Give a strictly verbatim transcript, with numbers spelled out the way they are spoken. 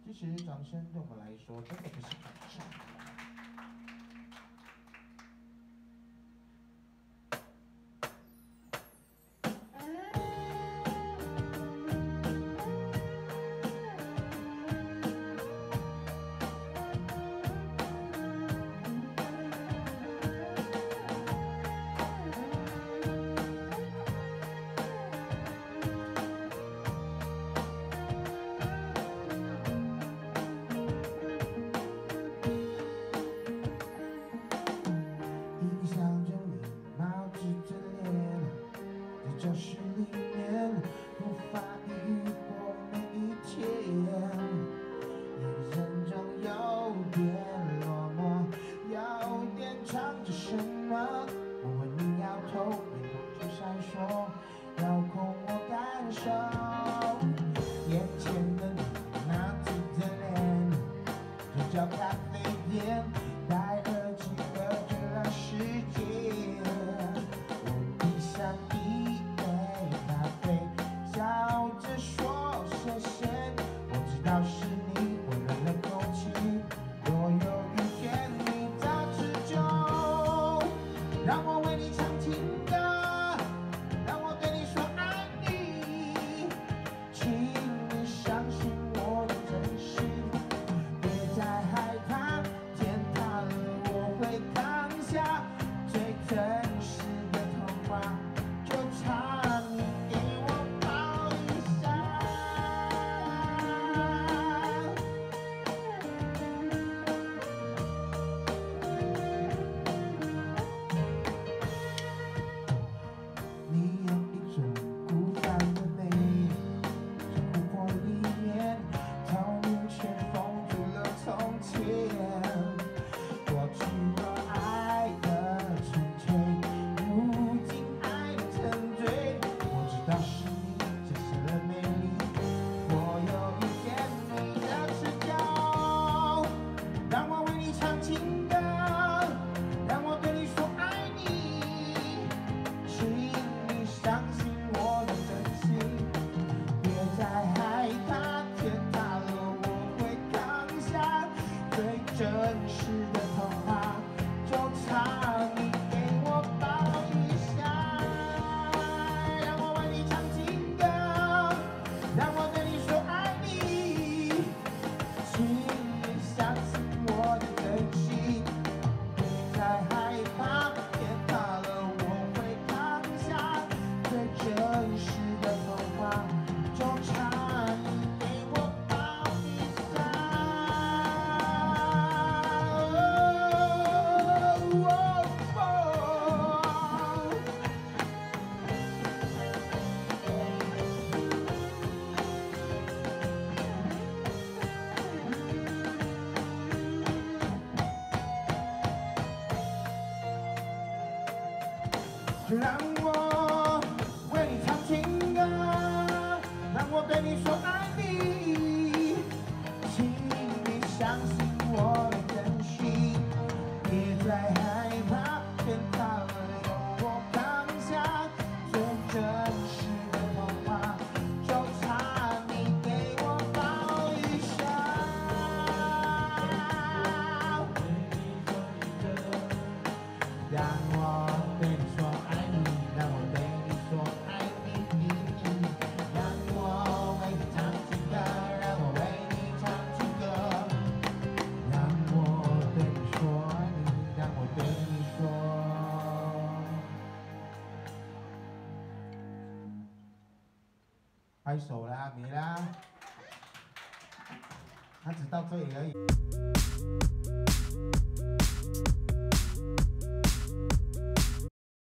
其实掌声对我们来说真的不是很重要。 让我为你唱情歌，让我对你说爱你，请你相信我的真心，别再害怕，天塌了有我扛下，最真实的童话，就差你给我抱一下。让我对你说爱你。 让我对你说爱你，让我为你唱情歌，让我为你唱情歌，让我对你说爱你，让我对你说。拍手啦，没啦，他只到这里而已。